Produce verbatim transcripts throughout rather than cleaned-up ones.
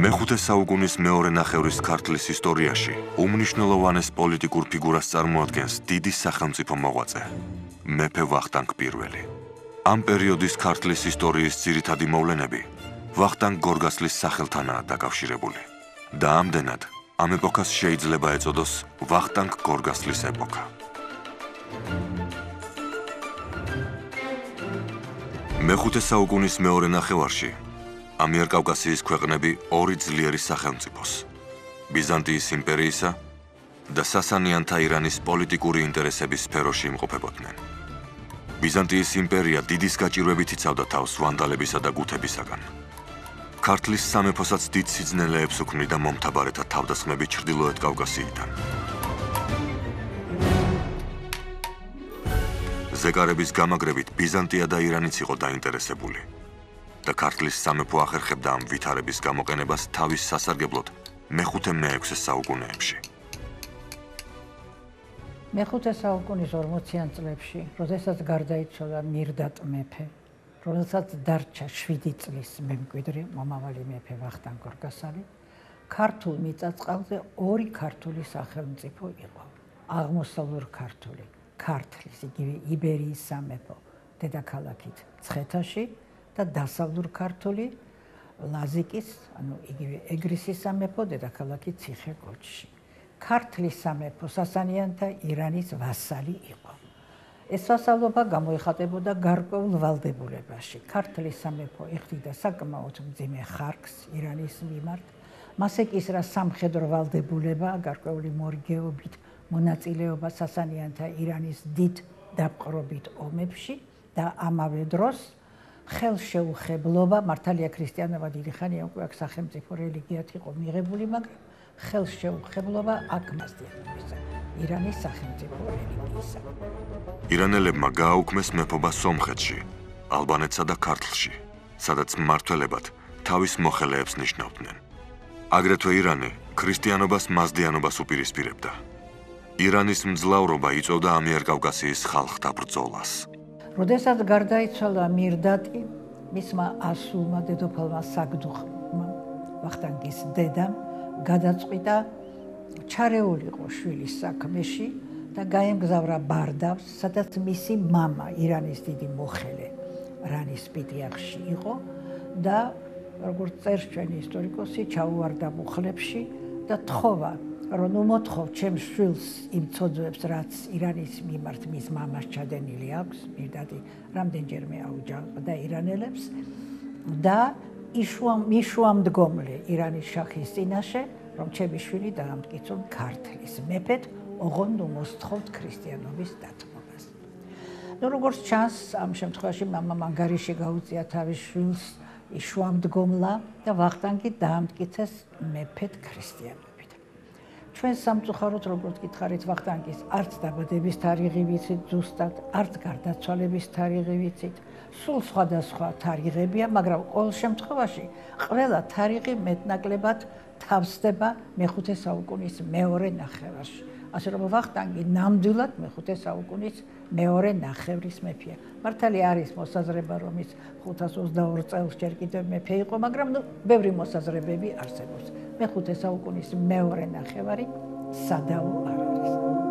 მეხუთე საუკუნის მეორე ნახევრის ქართლის ისტორიაში უმნიშვნელოვანეს პოლიტიკურ ფიგურას წარმოადგენს დიდი სახელმწიფო მოღვაწე, მეფე ვახტანგ პირველი. ამ პერიოდის ქართლის ისტორიის ძირითადი მოვლენები ვახტანგ გორგასლის სახელთანაა დაკავშირებული და ამდენად ამ ეპოქას შეიძლება ეწოდოს ვახტანგ გორგასლის ეპოქა. მეხუთე საუკუნის მეორე ნახევარში ამიერკავკასიის ქვეყნები ორი ძლიერი სახელმწიფოს, ბიზანტიის იმპერიისა და სასანიანთა ირანის პოლიტიკური ინტერესების სფეროში იმყოფებოდნენ. ბიზანტიის იმპერია დიდის გაჭირვებით იცავდა თავს ვანდალებისა და გუთებისაგან. ქართლის სამეფოსაც დიდ სიძნელეებს უქმნიდა მომთაბარეთა თავდასხმები ჩრდილოეთ კავკასიიდან. ზეკარების გამაგრებით ბიზანტია და ირანიც იყო დაინტერესებული და ქართლის სამეფო ახერხებდა ამ ვითარების გამოყენებას თავის სასარგებლოდ მეხუთე მეექვსე საუკუნეებში. მეხუთე საუკუნის ორმოციან წლებში, როდესაც გარდაიცვალა მირდატ მეფე, როდესაც დარჩა შვიდი წლის მემკვიდრე მომავალი მეფე ვახტანგ გორგასალი, ქართულ მიწა-წყალზე ორი ქართული სახელმწიფო იყო. აღმოსავლურ ქართული, ქართლის, იგივე იბერიის სამეფო, დედაქალაქით მცხეთაში და დასავლურ ქართული, ლაზიკის, ანუ იგივე ეგრისის სამეფო, დედაქალაქით ციხე-კოჭში. ქართლის სამეფო სასანიანთა ირანის ვასალი იყო. ეს ვასალობა გამოიხატებოდა გარკვეულ ვალდებულებაში. ქართლის სამეფო იხდიდა საკმაოდ მძიმე ხარკს ირანის მიმართ, მას ეკისრა სამხედრო ვალდებულება, გარკვეული მორიგეობით მონაწილეობა სასანიანთა ირანის დიდ დაპყრობით ომებში და ამავე დროს ხელშეუხებლობა, მართალია ქრისტიანობა დიდი ხანია უკვე აქ სახელმწიფო რელიგიად იყო მიღებული, მაგრამ ხელშეუხებლობა აქ მასდიაკობისა, ირანის სახელმწიფო რელიგიისა. ირანელებმა გააუქმეს მეფობა სომხეთში, ალბანეთსა და ქართლში, სადაც მმართველებად თავის მოხელეებს ნიშნავდნენ. აგრეთვე ირანი ქრისტიანობას მასდიანობას უპირისპირებდა. ირანის მძლავრობა იწვევდა ამიერკავკასიის ხალხთა ბრძოლას. როდესაც გარდაიცვალა მირდატი, მისმა ასულმა დედოფალმა საგდუხმა, ვახტანგის დედამ, გადაწყვიტა ჩარეულიყო შვილის საქმეში და გაემგზავრა ბარდავს, სადაც მისი მამა, ირანის დიდი მოხელე, რანის პიტიახში იყო და როგორც წერს ჩვენი ისტორიკოსი, ჩაუვარდა მუხლებში და თხოვა, რომ ნუ მოთხოვ ჩემს შვილს იმ ცოდვებს, რაც ირანის მიმართ მის მამას ჩადენილი აქვს, მირდატი რამდენჯერმე აუჯანყდა ირანელებს და მიშუამდგომლე ირანის შაჰის წინაშე, რომ ჩემი შვილი დაამტკიცონ ქართლის მეფედ, ოღონდ ნუ მოსთხოვთ ქრისტიანობის დათმობას. ნუ როგორც ჩანს, ამ შემთხვევაში მამამ ანგარიში გაუწია თავის შვილს, იშუამდგომლა და ვახტანგი დაამტკიცეს მეფედ ქრისტიანობით. ჩვენ სამწუხაროდ როგორც გითხარით, ვახტანგის არც დაბადების თარიღი ვიცით ზუსტად, არც გარდაცვალების თარიღი ვიცით. სულ სხვადასხვა თარიღებია, მაგრამ ყოველ შემთხვევაში ყველა თარიღი მეტნაკლებად თავსდება მეხუთე საუკუნის მეორე ნახევარში. ასე რომ ვახტანგი ნამდვილად მეხუთე საუკუნის მეორე ნახევრის მეფეა. მართალია არის მოსაზრება, რომ ის ხუთას ოცდაორ წელს ჯერ კიდევ მეფე იყო, მაგრამ ნუ ბევრი მოსაზრებები არსებობს. მეხუთე საუკუნის მეორე ნახევარი სადავო არ არის.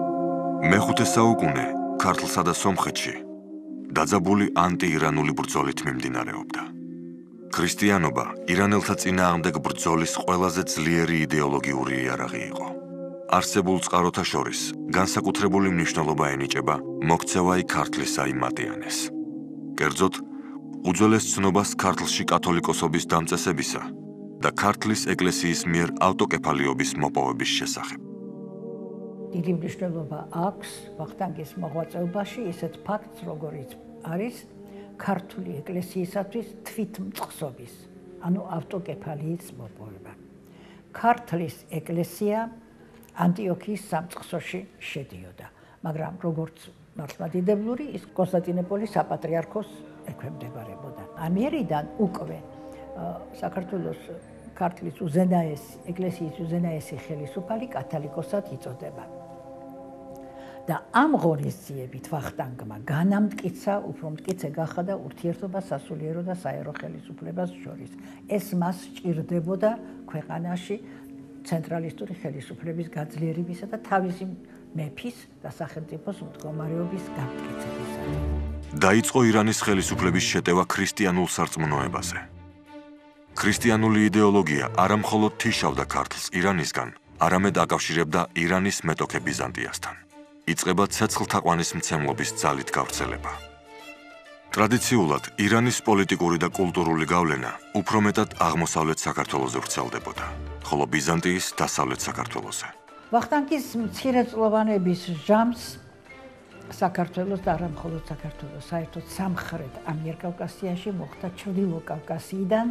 მეხუთე საუკუნე ქართლსა და სომხეთში დაძაბული ანტი-ირანული ბრძოლით მიმდინარეობდა. ქრისტიანობა ირანელთა წინააღმდეგ ბრძოლის ყველაზე ძლიერი იდეოლოგიური იარაღი იყო. არსებულ წყაროთა შორის განსაკუთრებული მნიშვნელობა ენიჭება მოქცევაი ქართლისა იმ მატიანეს. კერძოდ, უძველეს ცნობას ქართლში კათოლიკოსობის დამწესებისა და ქართლის ეკლესიის მიერ ავტოკეფალიობის მოპოვების შესახებ. დიდი მნიშვნელობა აქვს ვახტანგის მოღვაწეობაში ისეთ ფაქტს, როგორიც არის ქართული ეკლესიისათვის თვითმწყსობის, ანუ ავტოკეფალიის მოპოვება. ქართლის ეკლესია ანტიოქიის სამწყსოში შედიოდა, მაგრამ როგორც მართლმადიდებლური, ის კონსტანტინოპოლის საპატრიარქოს ექვემდებარებოდა. ამიერიდან უკვე საქართველოს ქართლის უზენაესი ეკლესიის უზენაესი ხელისუფალი კათალიკოსად იწოდება. და ამ ღონისძიებით ვახტანგმა განამტკიცა, უფრო მტკიცე გახადა ურთიერთობა სასულიერო და საერო ხელისუფლებას შორის. ეს მას სჭირდებოდა ქვეყანაში ცენტრალისტური ხელისუფლების გაძლიერებისა და თავისი მეფის და სახელმწიფოს მდგომარეობის გამტკიცებისათვის. დაიწყო ირანის ხელისუფლების შეტევა ქრისტიანულ სარწმუნოებაზე. ქრისტიანული იდეოლოგია არა მხოლოდ თიშავდა ქართლს ირანისგან, არამედ აკავშირებდა ირანის მეტოქე ბიზანტიასთან. იწყება ცეცხლთაყვანის მცემლობის ძალით გავრცელება. ტრადიციულად ირანის პოლიტიკური და კულტურული გავლენა უფრო მეტად აღმოსავლეთ საქართველოზე ვრცელდებოდა, ხოლო ბიზანტიის დასავლეთ საქართველოზე. ვახტანგის მცირეწლოვანების ჟამს საქართველოს და არა მხოლოდ საქართველოს, საერთოდ სამხრეთ ამიერკავკასიაში მოხდა ჩრდილო კავკასიიდან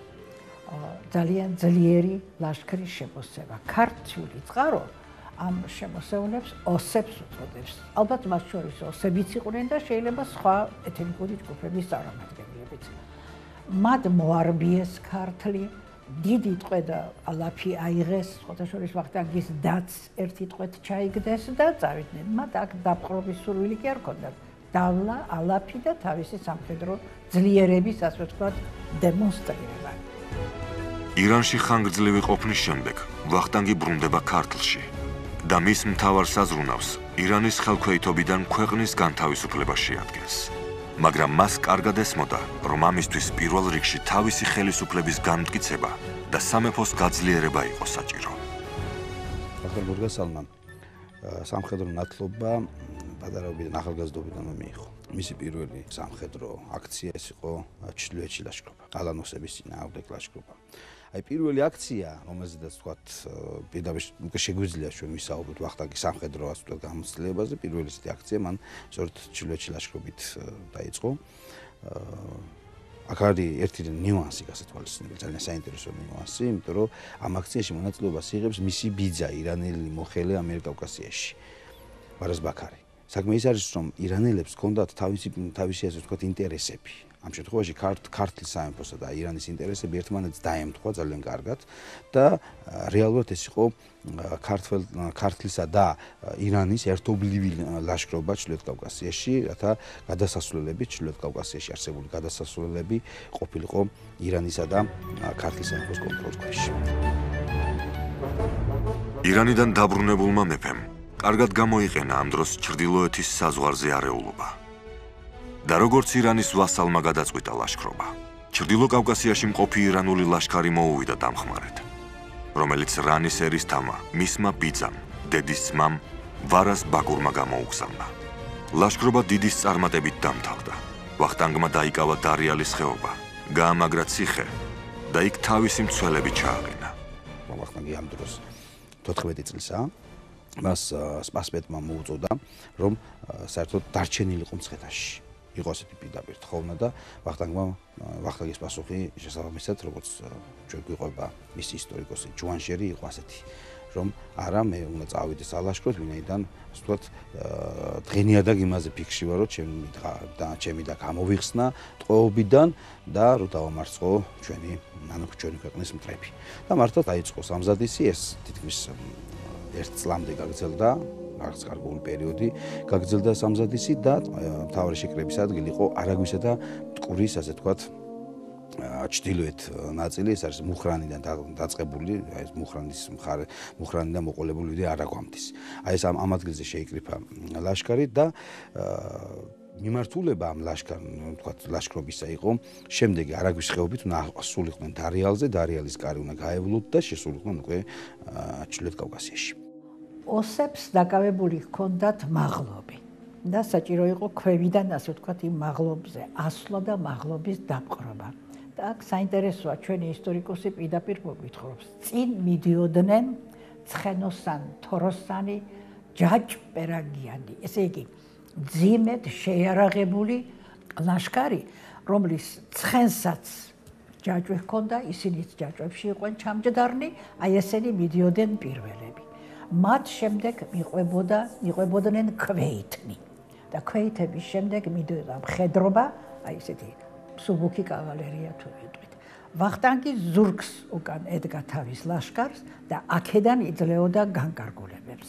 ძალიან ძლიერი ლაშქრის შემოსევა. ქართული წყარო ამ შემოსევლებს ოსებს უწოდებს. ალბათ მათ შორის ოსებიც იყვნენ და შეიძლება სხვა ეთნიკური ჯგუფების წარმომადგენლებიც. მათ მოარბიეს ქართლი, დიდი ტყვე და ალაფი აიღეს, სხვათა შორის ვახტანგის დაც ერთი ტყვეთ ჩაიგდეს და წავიდნენ. მათ აქ დაპყრობის სურვილი კი არ ჰქონდათ. დავლა, ალაფი და თავისი სამხედრო ძლიერების, ასე ვთქვათ, დემონსტრირება. ირანში ხანგრძლივი ყოფნის შემდეგ ვახტანგი ბრუნდება ქართლში და მის მთავარ საზრუნავს ირანის ხელქვეითობიდან ქვეყნის განთავისუფლება შეადგენს. მაგრამ მას კარგად ესმოდა, რომ ამისთვის პირველ რიგში თავისი ხელისუფლების განმტკიცება და სამეფოს გაძლიერება იყო საჭირო. ვახტანგ გორგასალმა სამხედრო ნათლობა პატარაობიდან ახალგაზრდობიდანვე მიიღო. მისი პირველი სამხედრო აქცია ეს იყო ჩრდილოეთში ლაშქრობა, ალანოსების წინააღმდეგ ლაშქრობა. აი პირველი აქცია, რომელზედაც ვთქვათ, პირდაპირ შეგვიძლია ჩვენ ვისაუბროთ ვახტანგის სამხედრო ასე ვთქვათ გამოცდილებაზე, პირველი ისეთი აქცია მან სწორედ ჩრდილოეთში ლაშქრობით დაიწყო. აქ არის ერთი ნიუანსი, ასე თვალისწინებით, ძალიან საინტერესო ნიუანსი, იმიტომ რომ ამ აქციაში მონაწილეობას იღებს მისი ბიძა, ირანელი მოხელე ამიერკავკასიაში, ვარაზ ბაქარი. საქმე ის არის, რომ ირანელებს ჰქონდათ თავისი თავისი ასე ვთქვათ ინტერესები. ამ შემთხვევაში ქართლის სამეფოსა და ირანის ინტერესები ერთმანეთს დაემთხვა ძალიან კარგად და რეალურად ეს იყო ქართლისა და ირანის ერთობლივი ლაშქრობა ჩრდილოეთ კავკასიაში, რათა გადასასვლელები ჩრდილოეთ კავკასიაში არსებული გადასასვლელები ყოფილიყო ირანისა და ქართლის სამეფოს კონტროლის ქვეშ. ირანიდან დაბრუნებულმა მეფემ კარგად გამოიყენა ამ დროს ჩრდილოეთის საზღვარზე არეულობა. და როგორც ირანის ვასალმა გადაწყვიტა ლაშქრობა, ჩრდილო კავკასიაში მყოფი ირანული ლაშქარი მოუვიდა დამხმარედ, რომელიც რანის ერისთავმა, მისმა ბიძამ, დედის ძმამ, ვარაზ ბაგურმა გამოუგზავნა. ლაშქრობა დიდის წარმატებით დამთავრდა. ვახტანგმა დაიკავა დარიალის ხეობა, გაამაგრა ციხე და იქ თავისი მცველები ჩააყენა. ვახტანგი ამ დროს თოთხმეტი წლისაა. მას სპასპეტმა მოუწოდა, რომ საერთოდ დარჩენილიყო მცხეთაში. იყო ასეთი პირდაპირ თხოვნა და ვახტანგმა ვახტანგის პასუხი შესაბამისად, როგორც ჩვენ გვიყვება მისი ისტორიკოსი ჯუანშერი იყო ასეთი, რომ არა მე უნდა წავიდე სალაშქროდ, ვინაიდან ასე ვთქვათ დღენიაдаг იმაზე ფიქრში ვარ, რომ ჩემი და ჩემი და გამოვიხსნა ტყვეობიდან და რომ დავამარცხო ჩვენი ანუ ჩვენი ქვეყნის მტრები. და მართლაც დაიწყო სამზადისი, ეს თითქმის ერთ წლამდე გაგრძელდა. რაღაც გარკვეული პერიოდი გაგრძელდა სამზადისი და მთავარი შეკრების ადგილი იყო არაგვისა და მტკვრის, ასე ვთქვათ, ჩრდილოეთ ნაწილი, ეს არის მუხრანიდან დაწყებული, აი ეს მუხრანის მხარე, მუხრანიდან მოყოლებული ვიდრე არაგვამდის. აი ეს ამ ადგილზე შეიკრიფა ლაშქარი და მიმართულება ამ ლაშქარ, ვთქვათ, ლაშქრობისა იყო შემდეგი არაგვის ხეობით უნდა ასულიყვნენ დარიალზე, დარიალის კარი უნდა გაევლოთ და შესულიყვნენ უკვე ჩრდილოეთ კავკასიაში. ოსებს დაკავებული ჰქონდათ მაღლობი და საჭირო იყო ქვევიდან, ასე ვთქვათ, იმ მაღლობზე ასვლა და მაღლობის დაპყრობა. და აქ საინტერესოა, ჩვენი ისტორიკოსი პირდაპირ მოგვითხრობს, წინ მიდიოდნენ ცხენოსან, თოროსანი, ჯაჭპერაგიანი, ესე იგი, ძიმედ შეიარაღებული ლაშქარი, რომლის ცხენსაც ჯაჭვი ჰქონდა, ისინიც ჯაჭვებში იყვნენ ჩამჯდარნი, აი ესენი მიდიოდნენ პირველები. მათ შემდეგ მიყვებოდა, მიყვებოდნენ ქვეითნი და ქვეითების შემდეგ მიდიოდა მხედრობა, აი ესეთი მსუბუქი კავალერია თუ ვიტყვით. ვახტანგი ზურგს უკან ედგა თავის ლაშქარს და აქედან იძლეოდა განკარგულებებს.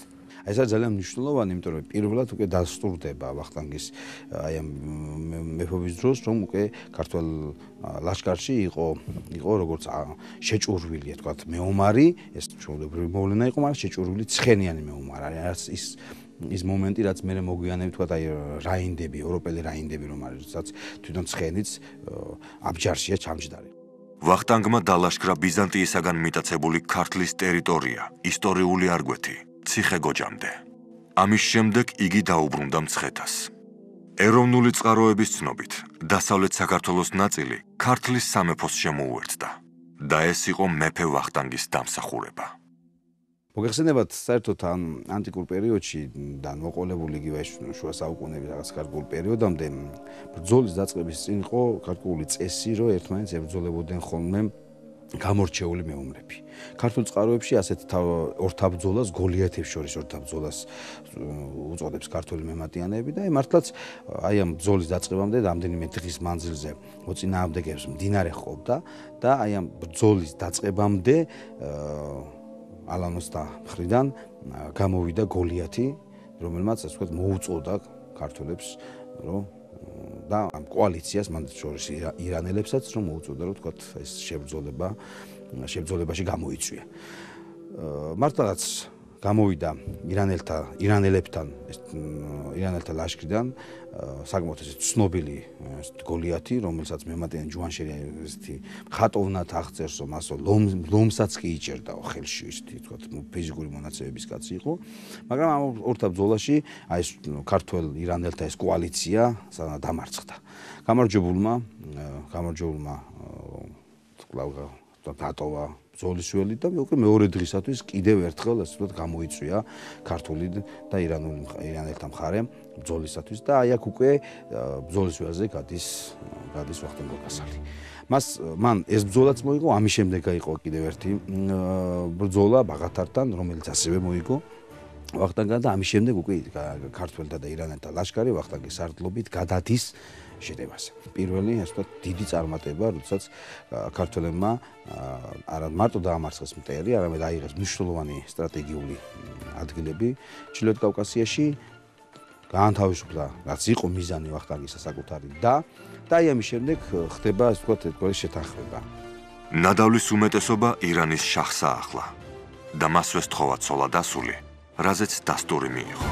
აი ეს არის ძალიან მნიშვნელოვანი, იმიტომ რომ პირველად უკვე დასტურდება ვახტანგის აი ამ მეფობის დროს, რომ უკვე ქართულ ლაშქარში იყო იყო როგორც შეჭურვილი, თქვათ, მეომარი, ეს ჩვეულებრივი მოვლენა იყო, მაგრამ შეჭურვილი ცხენიანი მეომარი. არის ის ის მომენტი, რაც მე მოგვიანებით თქვა აი რაინდები, ევროპელი რაინდები რომ არის, რაც თვითონ ცხენიც აბჯარშია ჩამჯდარი. ვახტანგმა დალაშქრა ბიზანტიისაგან მიტაცებული ქართლის ტერიტორია, ისტორიული არგვეთი, ციხე-გოჯამდე. ამის შემდეგ იგი დაუბრუნდა მცხეთას. ეროვნული წყაროების ცნობით, დასავლეთ საქართველოს ნაწილი ქართლის სამეფოს შემოუერთდა და ეს იყო მეფე ვახტანგის დამსახურება. მოგეხსენებათ, საერთოდ ანტიკურ პერიოდში და მოყოლებული იგივე შუა საუკუნეების რაღაც გარკვეულ პერიოდამდე ბრძოლის დაწყების წინ იყო გარკვეული წესი, რომ ერთმანეთს ებრძოლებოდნენ ხოლმე გამორჩეული მეომრები. ქართულ წყაროებში ასეთ ორთაბრძოლას გოლიათებს შორის ორთაბრძოლას უწოდებს ქართული მემატიანეები და მართლაც აი ამ ბრძოლის დაწყებამდე რამდენიმე დღის მანძილზე მოწინააღმდეგეებს მდინარე ჰყოფდა და აი ამ ბრძოლის დაწყებამდე ალანოს და მხრიდან გამოვიდა გოლიათი, რომელმაც ასე ვთქვათ მოუწოდა ქართველებს, რომ და ამ კოალიციას მან შორის ირანელებსაც რომ მოუწოდა, რომ ვთქვათ ეს შებრძოლება შებრძოლებაში გამოიწვია. მართლაც გამოვიდა ირანელთა ირანელებთან ეს ირანელთა ლაშქრიდან საკმაოდ ეს ცნობილი გოლიათი, რომელსაც მემატიანე ჯუანშერი ესეთი ხატოვნად აღწერს, რომ მასო ლომსაც კი იჭერდაო ხელში, ისეთი თქვათ ფიზიკური მონაცემების კაცი იყო, მაგრამ ამ ორთაბრძოლაში აი ეს ქართველ ირანელთა ეს კოალიცია დამარცხდა. გამარჯვებულმა გამარჯვებულმა კვლავ დატოვა ბრძოლის ველი და უკვე მეორე დღისათვის კიდევ ერთხელ ასე ვთქვათ გამოიწვია ქართული და ირანული ირანელთა მხარე ბრძოლისათვის და აი აქ უკვე ბრძოლის ველზე გადის გადის ვახტანგ გორგასალი. მას მან ეს ბრძოლაც მოიგო, ამის შემდეგ გაიყო კიდევ ერთი ბრძოლა ბაღათართან, რომელიც ასევე მოიგო ვახტანგთან და ამის შემდეგ უკვე ქართველთა და ირანელთა ლაშქარი ვახტანგის სარდლობით გადადის შეტევაზე. პირველი, ასე ვთქვათ, დიდი წარმატება, როდესაც ქართველებმა არა მარტო დაამარცხეს მტერი, არამედ აიღეს მნიშვნელოვანი სტრატეგიული ადგილები ჩრდილოეთ კავკასიაში, გაანთავისუფლა, რაც იყო მიზანი ვახტანგისა საკუთარი და და აი ამის შემდეგ ხდება, ასე ვთქვათ, ერთგვარი შეთანხმება. ნადავლის უმეტესობა ირანის შაჰს აახლა და მასვე სთხოვა ცოლა დასული, რაზეც დასტური მიიღო.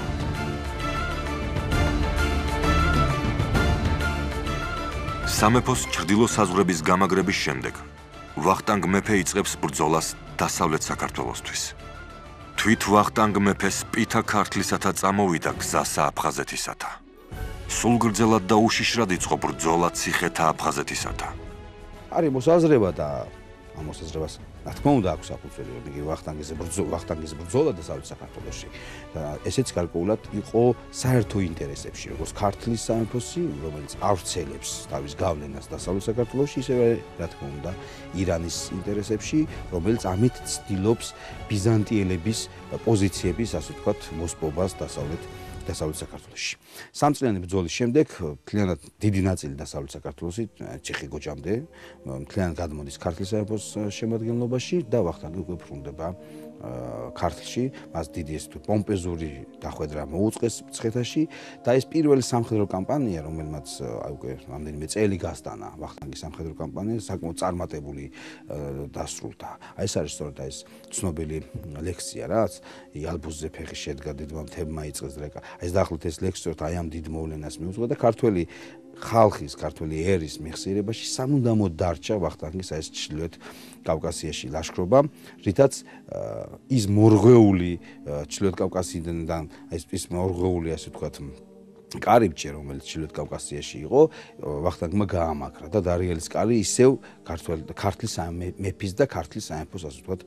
სამეფოს ჩრდილო საზღვრების გამაგრების შემდეგ ვახტანგ მეფე იწყებს ბრძოლას დასავლეთ საქართველოსთვის. თვით ვახტანგ მეფეს პითა ქართლისათა წამოვიდა გზა აფხაზეთისათა. სულგრძელად და უშიშრად იწყო ბრძოლა ციხეთა აფხაზეთისათა. არის მოსაზრება და ამ მოსაზრებას რა თქმა უნდა აქვს საფუძველი, რომ იგი ვახტანგის ბრძოლა ვახტანგის ბრძოლა დასავლეთ საქართველოში და ესეც გარკვეულად იყო საერთო ინტერესებში, როგორც ქართლის სამეფოსი, რომელიც ავრცელებს თავის გავლენას დასავლეთ საქართველოში, ისევე რა თქმა უნდა ირანის ინტერესებში, რომელიც ამით ცდილობს ბიზანტიელების პოზიციების, ასე ვთქვათ, მოსპობას დასავლეთ დასავლეთ საქართველოში. სამწლიანი ბრძოლის შემდეგ მთლიანად დიდი ნაწილი დასავლეთ საქართველოსი ციხე-გოჯამდე მთლიანად გადმოდის ქართლის სამეფოს შემადგენლობაში და ვახტანგი უკვე ბრუნდება ქართლში, მას დიდი ეს პომპეზური დახვედრა მოუწყეს მცხეთაში და ეს პირველი სამხედრო კამპანია, რომელმაც აი უკვე რამდენიმე წელი გასტანა ვახტანგის სამხედრო კამპანია, საკმაოდ წარმატებული დასრულდა. აი ეს არის სწორედ ეს ცნობილი ლექსია, რაც იალბუზზე ფეხი შედგა დიდმა მთებმა იწყეს დრეკა. ეს დაახლოებით ეს ლექსი აი ამ დიდ მოვლენას მიუძღვა და ქართველი ხალხის, ქართველი ერის მეხსიერებაში სამუდამოდ დარჩა ვახტანგის ეს ჩრდილოეთ კავკასიაში ლაშქრობა, რითაც ის მორღვეული ჩრდილოეთ კავკასიიდან ეს ის მორღვეული, ასე ვთქვათ, კარიბჭე, რომელიც ჩრდილოეთ კავკასიაში იყო, ვახტანგმა გაამაგრა და დარიელის კარი ისევ ქართლის მეფის და ქართლის სამეფოს, ასე ვთქვათ,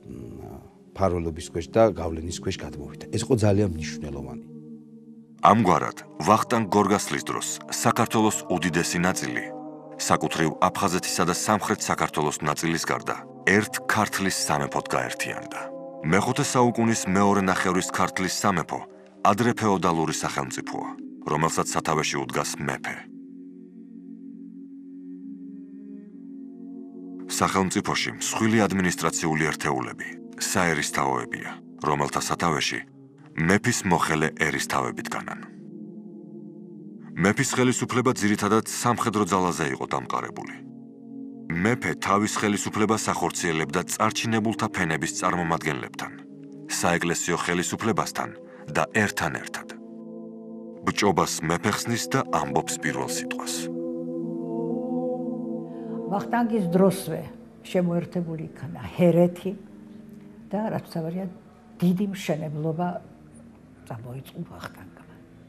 ფარველობის ქვეშ და გავლენის ქვეშ გადმოვიდა. ეს იყო ძალიან მნიშვნელოვანი. ამგვარად, ვახტანგ გორგასლის დროს საქართველოს უდიდესი ნაწილი, საკუთრივ აფხაზეთისა და სამხრეთ საქართველოს ნაწილის გარდა, ერთ ქართლის სამეფოდ გაერთიანდა. მეხუთე საუკუნის მეორე ნახევრის ქართლის სამეფო ადრე ფეოდალური სახელმწიფოა, რომელსაც სათავეში უდგას მეფე. სახელმწიფოში მსხვილი ადმინისტრაციული ერთეულები, საერისთავოებია, რომელთა სათავეში მეფის მოხელე ერისთავებით განან. მეფის ხელისუფლება ძირითადად სამხედრო ძალაზე იყო დამყარებული. მეფე თავის ხელისუფლებას ახორციელებდა წარჩინებულთა ფენების წარმომადგენლებთან, საეკლესიო ხელისუფლებასთან და ერთად-ერთად. ბჭობას მეფე ხსნის და ამბობს პირველ სიტყვას. ვახტანგის დროსვე შემოერთებული იქნა ჰერეთი და რაც თავარია დიდი მშენებლობა წამოიწყო ვახტანგმა.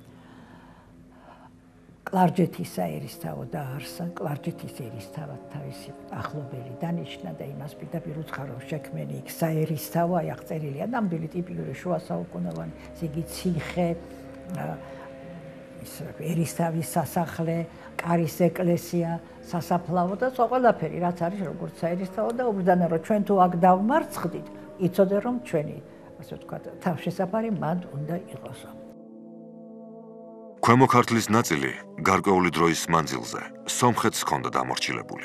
კლარჯეთის ერისთავო დაარსა, კლარჯეთის ერისთავად თავისი ახლობელი დანიშნა და იმას პირდაპირ უცხარო შექმენი იქ საერისთავო, აი აღწერილია ნამდვილი ტიპიური შუა საუკუნოვანი, იგი ციხე, ის ერისთავის სასახლე, კარის ეკლესია, სასაფლაო და ყველაფერი, რაც არის როგორც საერისთავო და უბრძანა რომ ჩვენ თუ აქ დავმარცხდით, იცოდე რომ ჩვენი, ასე ვთქვათ, თავშესაფარი მანდ უნდა იყოსო. ქვემო ქართლის ნაწილი გარკვეული დროის მანძილზე სომხეთს ჰქონდა დამორჩილებული.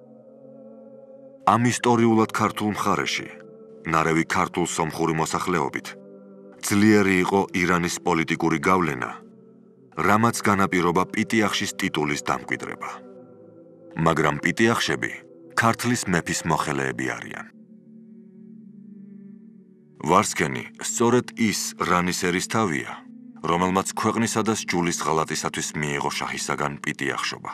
ამ ისტორიულად ქართულ მხარეში, ნარევი ქართულ-სომხური მოსახლეობით, ძლიერი იყო ირანის პოლიტიკური გავლენა, რამაც განაპირობა პიტიახშის ტიტულის დამკვიდრება. მაგრამ პიტიახშები ქართლის მეფის მოხელეები არიან. ვარსკენი სწორედ ის რანის ერისთავია, რომელმაც ქვეყნისა და სჯულის ღალატისათვის მიიღო შაჰისაგან პიტიახშობა.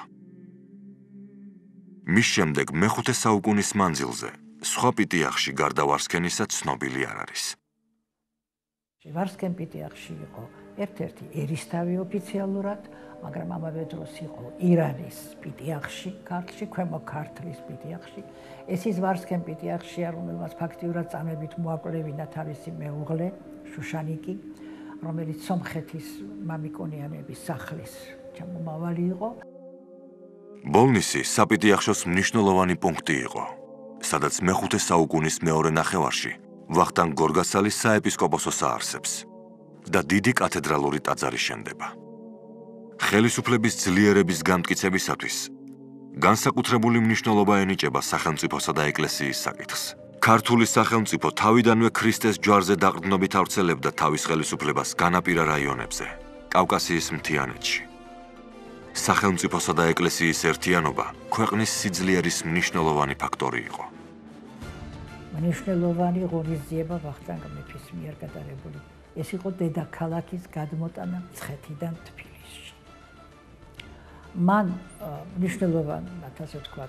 მის შემდეგ მეხუთე საუკუნის მანძილზე სხვა პიტიახში გარდა ვარსკენისა ცნობილი არ არის. ვარსკენ პიტიახში იყო ერთ-ერთი ერისთავი ოფიციალურად, მაგრამ ამავე დროს იყო ირანის პიტიახში, ქართლში, ქვემო ქართლის პიტიახში. ეს ის ვარსკენ პიტიახშია, რომელმაც ფაქტიურად წამებით მოაკვლევინა თავისი მეუღლე შუშანიკი, რომელიც სომხეთის მამიკონიანების სახლის ჩამომავალი იყო. ბოლნისი საპიტიახშოს მნიშვნელოვანი პუნქტი იყო, სადაც მეხუთე საუკუნის მეორე ნახევარში ვახტანგ გორგასალი საეპისკოპოსოს აარსებს და დიდი კათედრალური ტაძარი შენდება. ხელისუფლების ძლიერების განმტკიცებისათვის განსაკუთრებული მნიშვნელობა ენიჭება სახელმწიფოსა და ეკლესიის საკითხს. ქართული სახელმწიფო თავიდანვე ქრისტეს ჯვარზე დაყრდნობით ავრცელებდა თავის ხელისუფლებას განაპირა რაიონებზე, კავკასიის მთიანეთში. სახელმწიფოსა და ეკლესიის ერთიანობა ქვეყნის სიძლიერის მნიშვნელოვანი ფაქტორი იყო. მნიშვნელოვანი ღონისძიება ვახტანგ მეფის მიერ გადაღებული. ეს იყო დედაქალაქის გადმოტანა მცხეთიდან თბილისში. მან მნიშვნელოვანად, ასე ვთქვათ,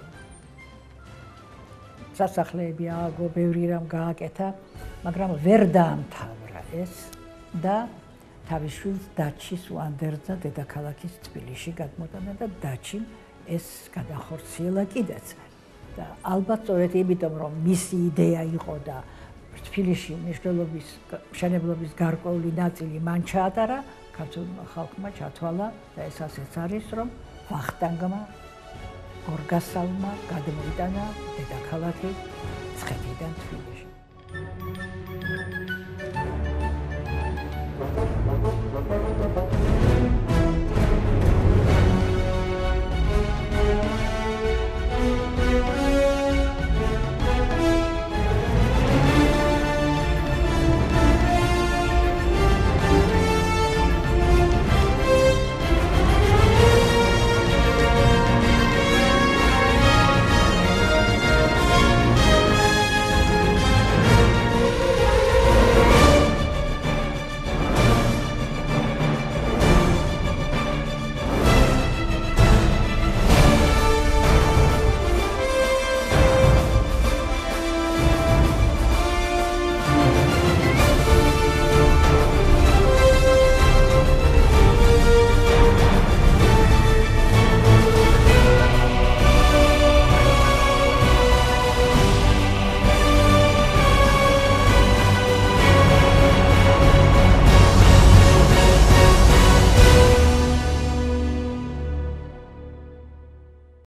სასახლეები ააგო, ბევრი რამ გააკეთა, მაგრამ ვერ დაამთავრა ეს და თავის შვილს დაჩის უანდერძა დედაქალაქის თბილისში გადმოტანა და დაჩიმ ეს გადახორციელა კიდეც. და ალბათ სწორედ იმიტომ, რომ მისი იდეა იყო და თბილისში მნიშვნელობის მშენებლობის გარკვეული ნაწილი მან ჩაატარა, ქართულმა ხალხმა ჩათვალა და ეს ასეც არის, რომ ვახტანგმა გორგასალმა გადმოიტანა დედაქალაქი მცხეთიდან თბილისში.